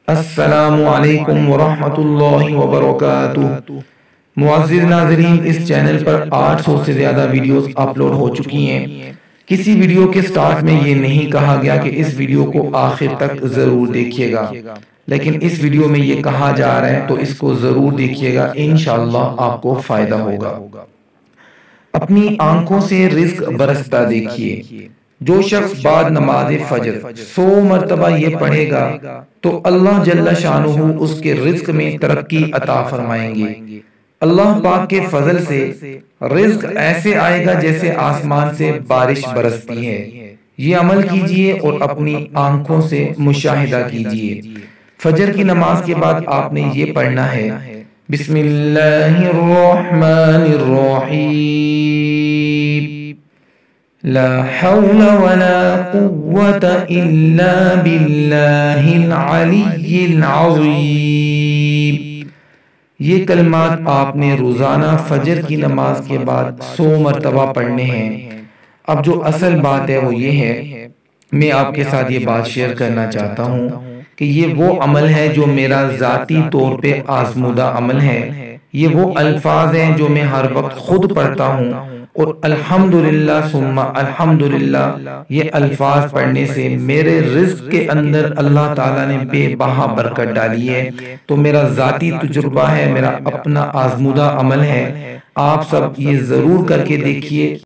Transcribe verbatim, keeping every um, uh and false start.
السلام علیکم ورحمۃ اللہ وبرکاتہ۔ معزز ناظرین، اس چینل پر آٹھ سو سے زیادہ ویڈیوز اپلوڈ ہو چکی ہیں۔ کسی ویڈیو کے سٹارٹ میں یہ نہیں کہا گیا کہ اس ویڈیو کو آخر تک ضرور دیکھیے گا، لیکن اس ویڈیو میں یہ کہا جا رہا ہے تو اس کو ضرور دیکھیے گا، انشاءاللہ آپ کو فائدہ ہوگا۔ اپنی آنکھوں سے رزق برستا دیکھیے۔ جو شخص بعد نماز فجر سو مرتبہ یہ پڑھے گا تو اللہ جل شانہ اس کے رزق میں ترقی عطا فرمائیں گے۔ اللہ پاک کے فضل سے رزق ایسے آئے گا جیسے آسمان سے بارش برستی ہے۔ یہ عمل کیجئے اور اپنی آنکھوں سے مشاہدہ کیجئے۔ فجر کی نماز کے بعد آپ نے یہ پڑھنا ہے: بسم اللہ الرحمن الرحیم، لا حول ولا قوة الا باللہ العلی العظیم۔ یہ کلمات آپ نے روزانہ فجر کی نماز کے بعد سو مرتبہ پڑھنے ہیں۔ اب جو اصل بات ہے وہ یہ ہے، میں آپ کے ساتھ یہ بات شیئر کرنا چاہتا ہوں کہ یہ وہ عمل ہے جو میرا ذاتی طور پہ آزمودہ عمل ہے۔ یہ وہ الفاظ ہیں جو میں ہر وقت خود پڑھتا ہوں، اور الحمدللہ ثم الحمدللہ یہ الفاظ پڑھنے سے میرے رزق کے اندر اللہ تعالیٰ نے بے بہا برکت ڈالی ہے۔ تو میرا ذاتی تجربہ ہے، میرا اپنا آزمودہ عمل ہے۔ آپ سب یہ ضرور کر کے دیکھیے۔